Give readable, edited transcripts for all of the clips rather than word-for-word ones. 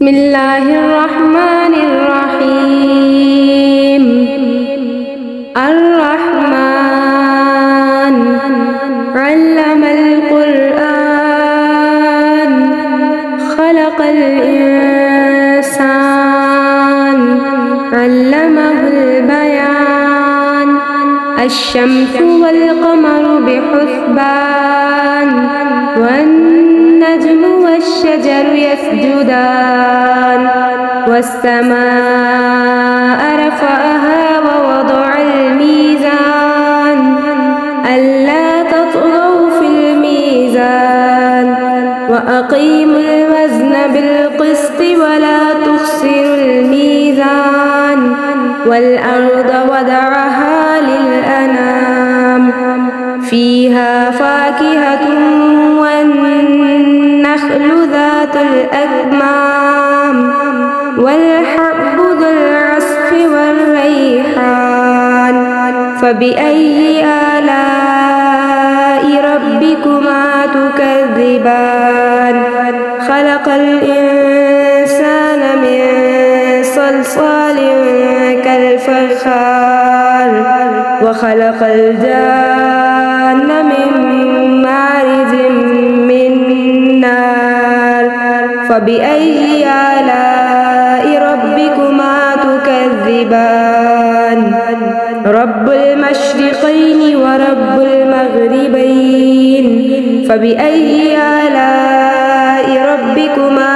بسم الله الرحمن الرحيم. الرحمن علم القرآن خلق الإنسان علمه البيان. الشمس والقمر بحسبان والنجم والشجر يسجدان. والسماء رفعها ووضع الميزان ألا تطغوا في الميزان وأقيموا الوزن بالقسط ولا تخسروا الميزان. والأرض وضعها للأنام فيها فاكهة والنخل ذات الأكمام والحب ذو العصف والريحان. فبأي آلاء ربكما تكذبان؟ خلق الإنسان من صلصال كالفخار وخلق الجان من مارج من نار. فبأي آلاء ربكما تكذبان؟ رب المشرقين ورب المغربين. فبأي آلاء ربكما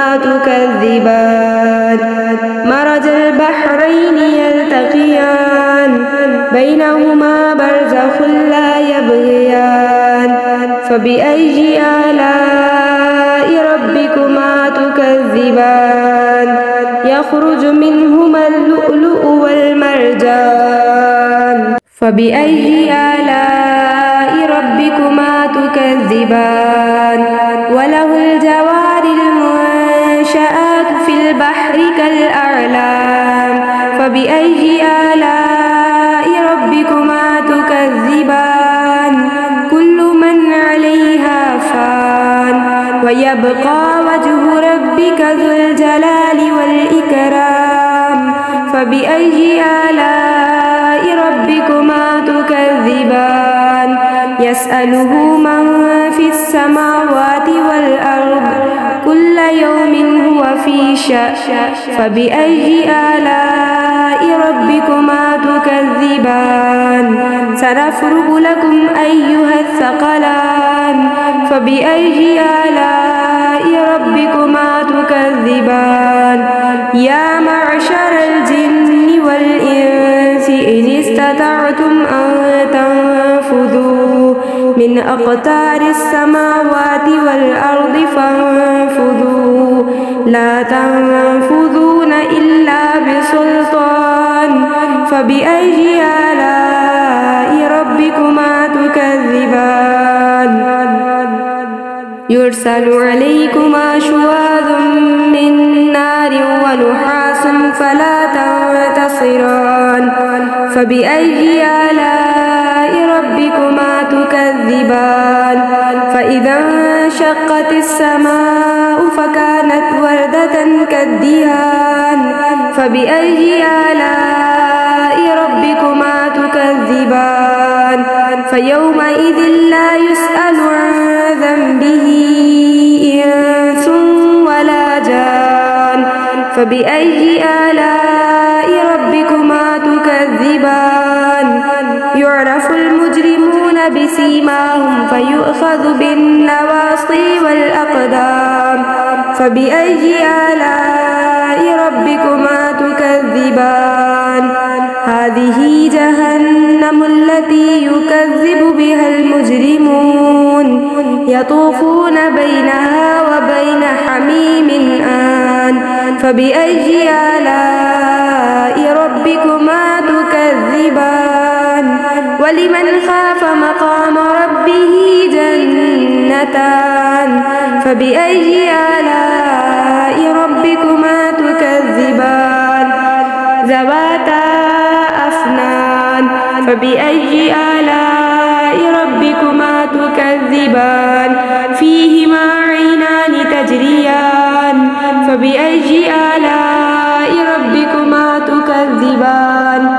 تكذبان؟ مرج البحرين يلتقيان بينهما برزخ لا يبغيان. فبأي آلاء ربكما تكذبان؟ يخرج منهما اللؤلؤ والمرجان. فبأي آلاء ربكما تكذبان؟ وله الجوار المنشآت في البحر كالأعلام. فبأي آلاء ربكما تكذبان؟ كل من عليها فان ويبقى وجه ربك ذو الجلال والإكرام. فبأي آلاء ربكما تكذبان؟ يسأله من في السماوات والأرض كل يوم هو في شأن. فبأي آلاء ربكما تكذبان؟ سنفرغ لكم أيها الثقلان. فبأي آلاء ربكما تكذبان؟ يا معشر الجن والإنس إن استطعتم أن تنفذوا من أقطار السماوات والأرض فانفذوا لا تنفذون إلا بسلطان. فبأي آلاء ربكما تكذبان؟ يرسل عليكما شواظ من نار ونحاس فلا تنتصران. فبأي آلاء ربكما تكذبان؟ فإذا انشقت السماء فكانت وردة كالدهان. فبأي آلاء ربكما تكذبان؟ فيومئذ لا يسأل عن ذنبه إنس ولا جان. فبأي آلاء ربكما تكذبان؟ يعرف المجرمون بسيماهم فيؤخذ بالنواصي والأقدام. فبأي آلاء ربكما تكذبان؟ هذه جهنم التي يكذب بها المجرمون يطوفون بينها وبين حميم آن. فبأي آلاء ربكما تكذبان؟ ولمن خاف مقام ربه جنتان. فبأي آلاء ربكما تكذبان؟ ذواتا أفنان. فبأي آلاء ربكما تكذبان؟ فيهما عينان تجريان. فبأي آلاء ربكما تكذبان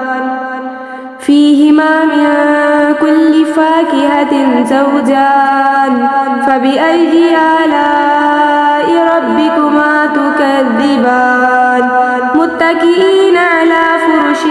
فيهما من كل فاكهة زوجان فبأي آلاء ربكما تكذبان متكئين على فرش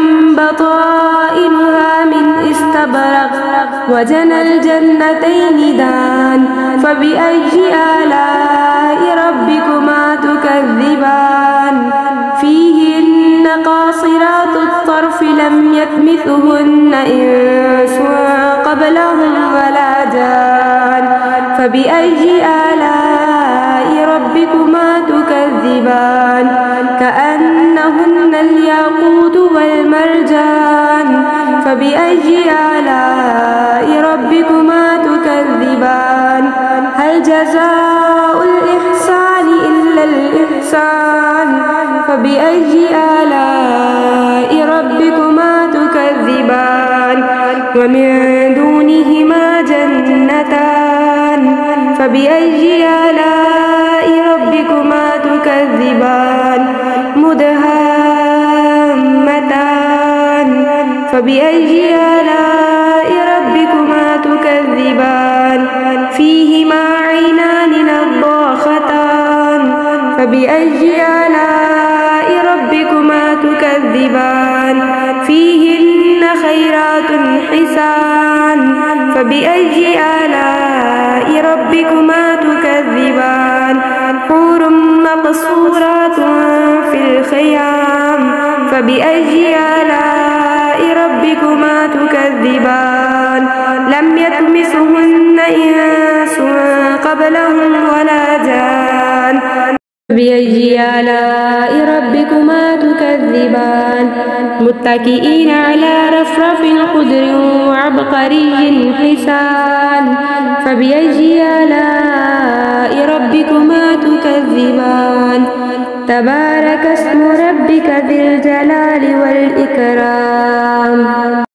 بطائنها من استبرق وجنى الجنتين دان فبأي آلاء ربكما تكذبان فيهن قاصرات الطرف لم يطمثهن إنس قبلهم ولا جان فبأي آلاء ربكما تكذبان كأنهن الياقوت والمرجان فبأي آلاء ربكما تكذبان هل جزاء الإحسان إلا الإحسان فبأي آلاء ربكما تكذبان ومن دونهما جنتان فبأي آلاء ربكما تكذبان مدهامتان فبأي آلاء ربكما تكذبان فيهما عينان نضاختان فبأي آلاء ربكما تكذبان فيهن خيرات حسان فبأي آلاء ربكما تكذبان حور مقصورات في الخيام فبأي آلاء ربكما تكذبان لم يطمثهن إنس قبلهم ولا جان فبأي آلاء ربكما تكذبان متكئين على رفرف خضر وعبقري حسان فبأي آلاء ربكما تكذبان تبارك اسم ربك ذي الجلال والإكرام.